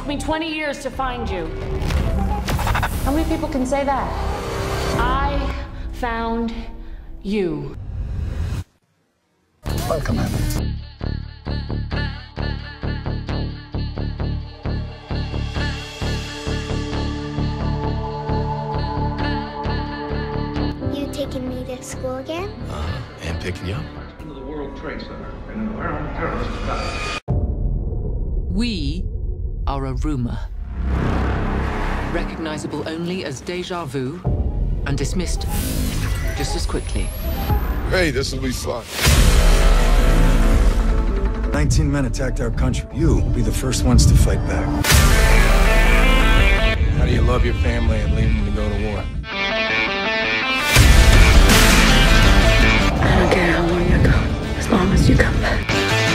took me 20 years to find you. How many people can say that? I found you. Welcome, Emma. You taking me to school again? And picking you up. Into the World Trade Center and an armed terrorist attack. We are a rumor. Recognizable only as déjà vu and dismissed just as quickly. Hey, this will be fun. 19 men attacked our country. You will be the first ones to fight back. How do you love your family and leave them to go to war? I don't care how long you go, as long as you come back.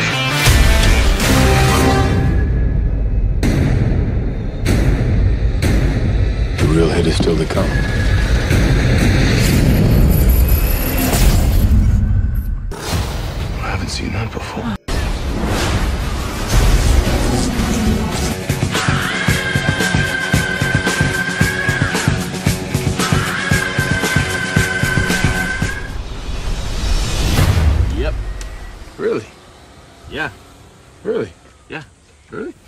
The real hit is still to come. I haven't seen that before. Yep. Really? Yeah. Really? Yeah. Really?